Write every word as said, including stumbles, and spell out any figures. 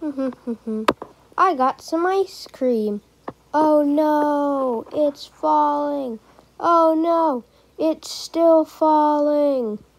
I got some ice cream. Oh no, it's falling. Oh no, it's still falling.